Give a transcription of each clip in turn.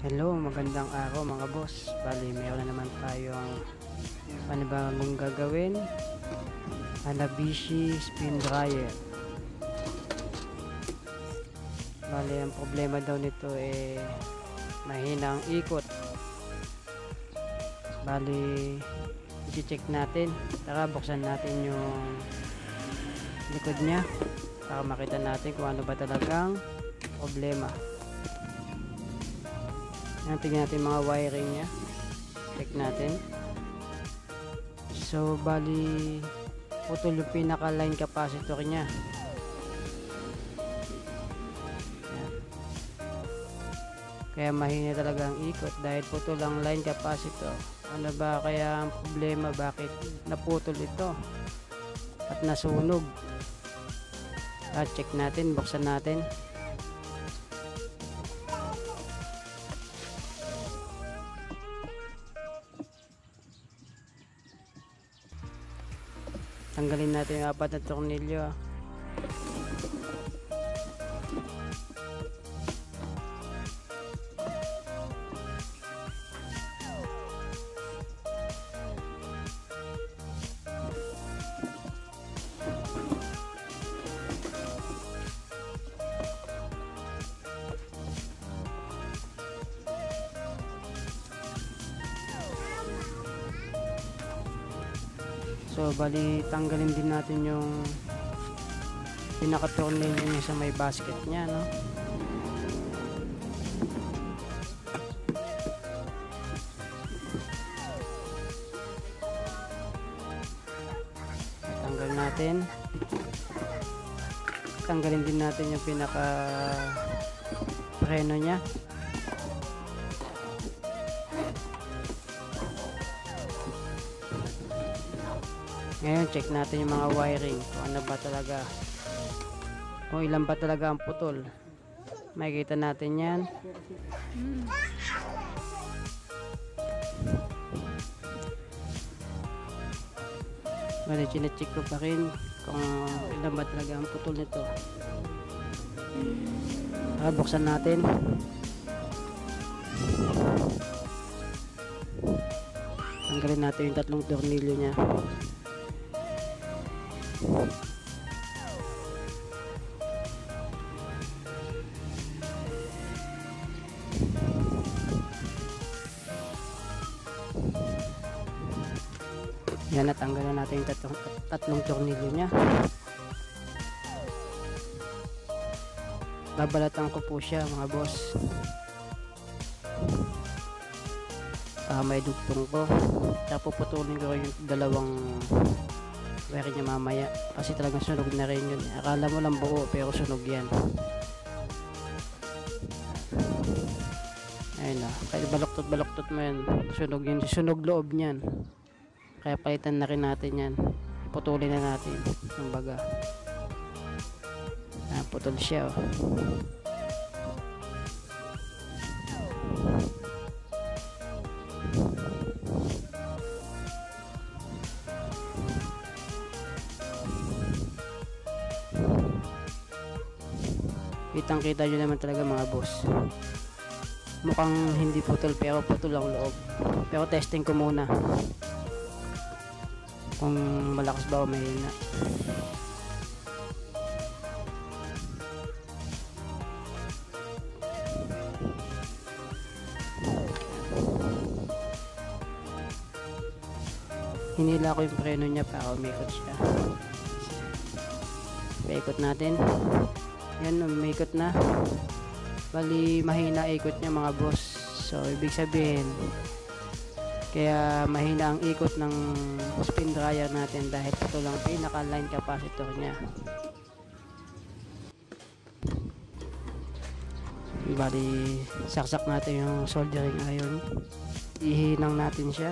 Hello, magandang araw mga boss. Bali, mayroon na naman tayong panibagong gagawin. Hanabishi spin dryer. Bali, ang problema daw nito mahina ang ikot. Bali, i-check natin. Tara, buksan natin yung likod niya para makita natin kung ano ba talagang problema. Tingnan natin mga wiring nya, check natin. So bali putol yung pinaka line capacitor nya. Ayan. Kaya mahina talaga ang ikot dahil putol ang line capacitor. Ano ba kaya ang problema, bakit naputol ito at nasunog? Check natin, buksan natin. Tanggalin natin yung 4 na tornilyo. So bali tanggalin din natin yung pinaka-tornilyo niya sa may basket niya, no? Tanggal natin. Tanggalin din natin yung pinaka-preno niya. Ngayon, check natin yung mga wiring. Kung ano ba talaga. Kung ilan ba talaga ang putol. Makikita natin yan. Bali, chinecheck ko pa rin kung ilan ba talaga ang putol nito. Buksan natin. Tanggalin natin yung 3 tornilyo nya. Yan, natanggalan natin yung 3 tornilyo nya. Babalatan ko po siya mga boss. May dugtong ko. Tapos puputulin ko yung 2 wire niya mamaya. Kasi talagang sunog na rin yun. Akala mo lang buo pero sunog yan. Ayun na. Kaya baloktot mo yan. Sunog yun. Sunog loob niyan. Kaya palitan na rin natin yan. Putulin na natin. Kumbaga. Putol siya. Kitang kita nyo naman talaga mga boss. Mukhang hindi putol pero putol ang loob. Pero testing ko muna kung malakas ba o mahina. Hinila ko yung preno nya para umikot siya. Paikot natin. Yan, umikot na. Bali mahina ikot niya mga boss. So ibig sabihin kaya mahina ang ikot ng spin dryer natin dahil ito lang pinaka line capacitor niya. Bali saksak natin yung soldering iron. Ihinang natin siya.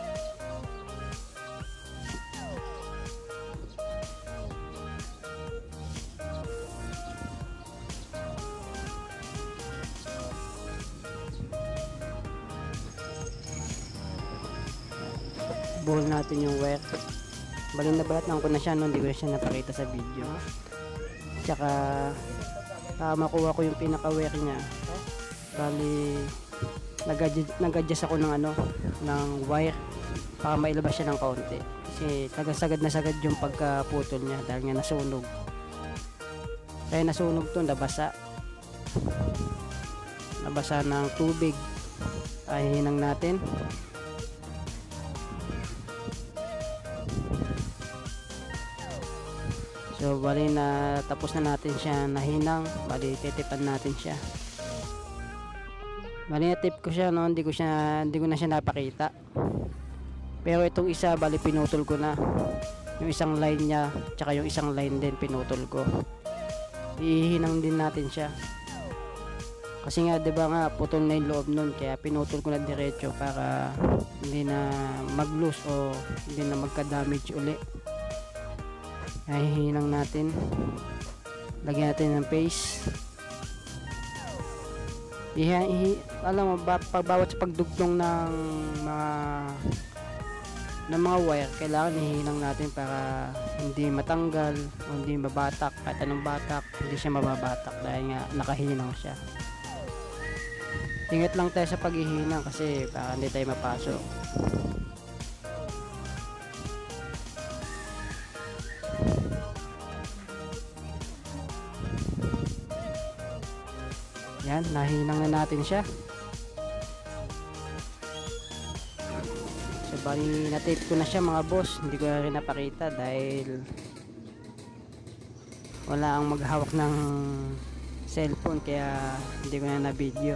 Buhol natin yung wire. Bali nabalatan ko na siya, no? Hindi ko na siya napakita sa video. Tsaka makuha ko yung pinaka wire nya. Bali nag-adjust ako ng ano, ng wire para mailabas siya ng kaunti. Kasi sagad na sagad yung pagkaputol niya dahil nga nasunog. Kaya nasunog to, nabasa ng tubig. Ay hinang natin. So bali na tapos na natin siya nahinang, bali titipan natin siya. Bali na tip ko siya, no, hindi ko na siya napakita. Pero itong isa bali pinutol ko na. Yung isang line niya, tsaka yung isang line din pinutol ko. Ihinang din natin siya. Kasi nga 'di ba nga putol na yung loob nun, kaya pinutol ko na diretso para hindi na mag-loose o hindi na magka-damage uli. Ay hinang natin. Lagyan natin ng paste. Alam mo ba, pagbawat sa pagdugtong ng mga wire, kailangan ihinang natin para hindi matanggal o hindi mabatak. Kahit anong batak, hindi siya mababatak dahil nga nakahinang siya. Ingat lang tayo sa paghihinang kasi para hindi tayo mapasok. Yan, nahinang na natin siya. So bali na-tape ko na siya mga boss. Hindi ko na rin napakita dahil wala ang maghawak ng cellphone, kaya hindi ko na na-video.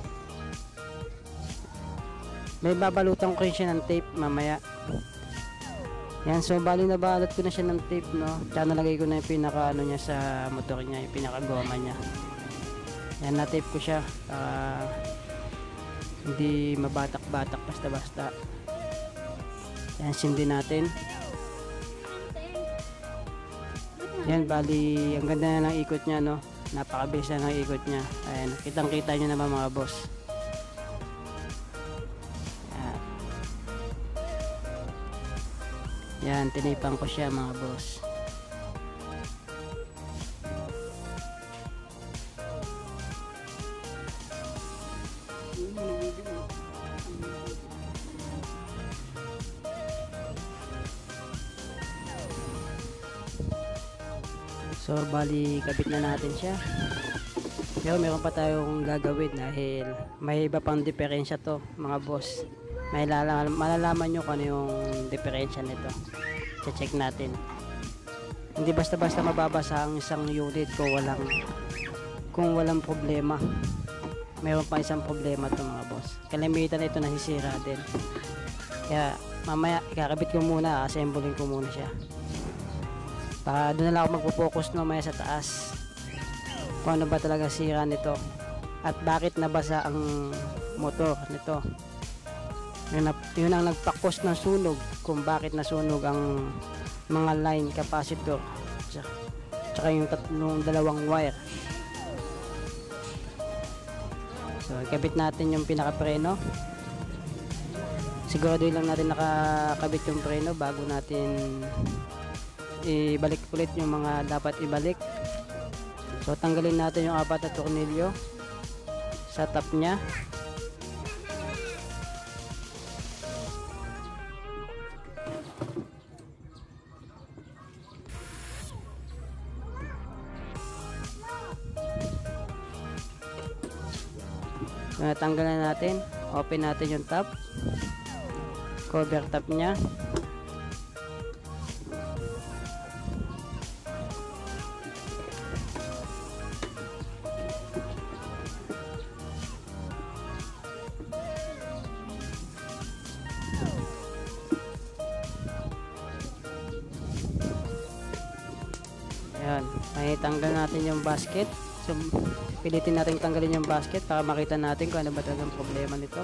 May babalutan ko rin siya ng tape mamaya. Yan, so bali nabalot ko na siya ng tape, no. Tsaka nalagay ko na yung pinaka ano niya sa motor niya, yung pinaka goma niya. Yan, na-tape ko siya para hindi mabatak-batak basta-basta. Yan, sindi natin. Yan, bali ang ganda na ng ikot niya, no. Napakabilis na ng ikot niya. Ayan, kitang-kita nyo naman mga boss. Yan, tinipan ko siya mga boss. So bali kabit na natin siya. Pero meron pa tayong gagawin dahil may iba pang diferensya to mga boss. Malalaman nyo kung ano yung diferensya nito. Check natin. Hindi basta-basta mababasa ang isang unit kung walang problema. Meron pa isang problema to mga boss. Kalimitan ito nasisira din. Kaya mamaya ikakabit ko muna, assembling ko muna siya. Para doon na lang ako magpo-focus mamaya sa taas. Kung ano ba talaga sira nito at bakit nabasa ang motor nito. Yun ang nagpa-cause ng sunog, kung bakit nasunog ang mga line capacitor tsaka yung dalawang wire. So ikabit natin yung pinaka-preno. Siguraduhin lang natin nakakabit yung preno bago natin ibalik ulit yung mga dapat ibalik. So tanggalin natin yung 4 na tornilyo sa top nya. Tanggalan natin, open natin yung top, cover top nya. Ayan, may tanggal natin yung basket. So pilitin natin tanggalin yung basket para makita natin kung ano ba talagang problema nito.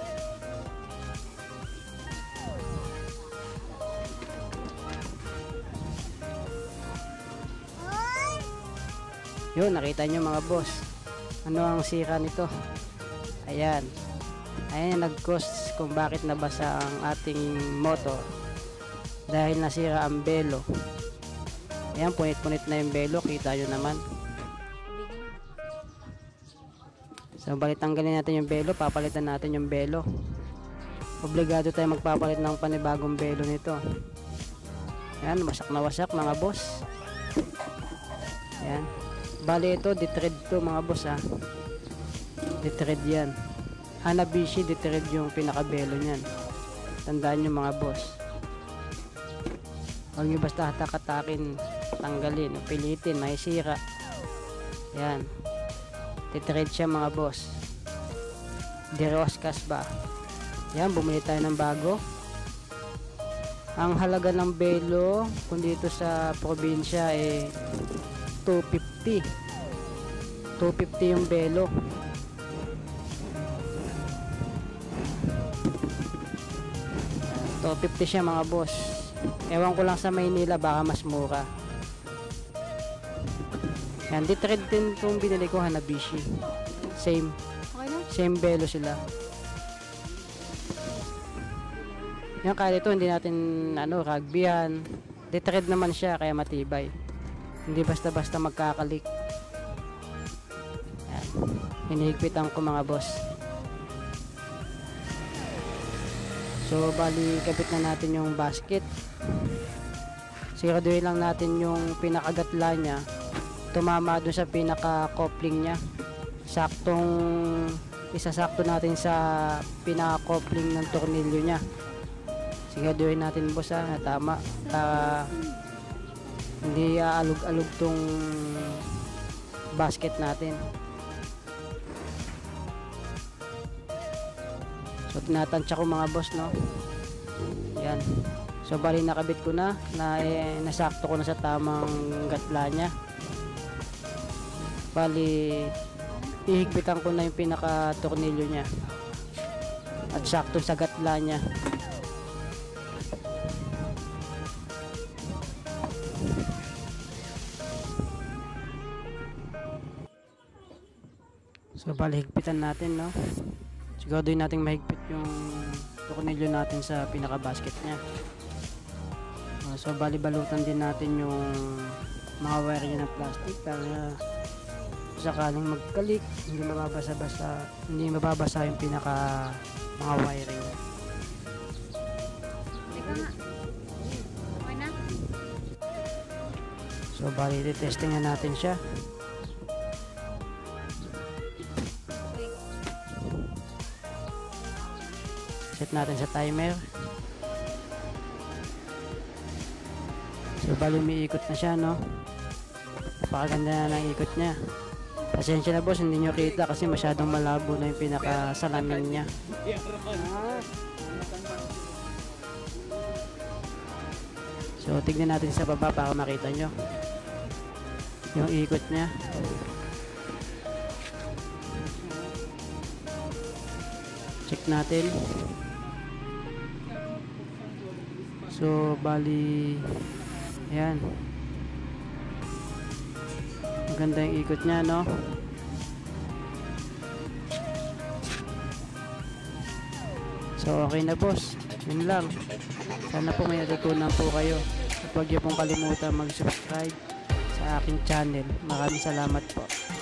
Yun, nakita nyo mga boss ano ang sira nito. Ayan, ayan nag-cause kung bakit nabasa ang ating motor dahil nasira ang belo. Ayan, punit-punit na yung belo, kita nyo naman. So bali tanggalin natin yung belo, papalitan natin yung belo. Obligado tayo magpapalit ng panibagong belo nito. Yan, wasak na wasak mga boss. Yan. Bali ito, di-thread to mga boss ha. Di-thread yan. Hanabishi di-thread yung pinakabelo niyan. Tandaan nyo mga boss. Huwag nyo basta hatak-hatakin, tanggalin, pilitin, may sira. Yan. Di-thread siya mga boss. Diroskas ba? Yan, bumili tayo ng bago. Ang halaga ng belo kung dito sa probinsya eh 250. 250 yung belo. So 50 siya mga boss. Ewan ko lang sa Maynila, baka mas mura. Yan, di-thread din itong binili ko, Hanabishi. Same. Same belo sila. Yan, kaya ito hindi natin rugbyhan. Di-thread naman siya kaya matibay. Hindi basta-basta magkakalik. Yan. Hinihigpitan ko mga boss. So bali kabit na natin yung basket. Siguraduhin lang natin yung pinakagatla niya tumama doon sa pinaka-coupling niya. Isasakto natin sa pinaka-coupling ng tornilyo niya. Siguraduhin natin boss na tama. Hindi aalog-alog tong basket natin. So tinatansya ko mga boss, no. Yan. So bali nakabit ko na, nasakto ko na sa tamang gatla niya. Bali ihigpitan ko na yung pinaka tornilyo niya. At sakto sa gatla niya. So bali higpitan natin, no. Siguraduhin natin mahigpit yung tornilyo natin sa pinaka basket niya. So bali balutan din natin yung mga wire niya ng plastic para sakaling magkalik hindi mababasa yung pinaka mga wiring. So bali testing na natin siya. Set natin sa timer. So bali umiikot na siya, no. Napakaganda na ng ikot niya. Pasensya na boss, hindi nyo kita kasi masyadong malabo na yung pinaka salamin niya. So tignan natin sa baba para makita nyo yung ikot niya. Check natin. So bali ayan, maganda yung ikot niya, no. So okay na boss, yun lang. Sana po may natutunan po kayo at huwag niyo pong kalimutan mag-subscribe sa aking channel. Maraming salamat po.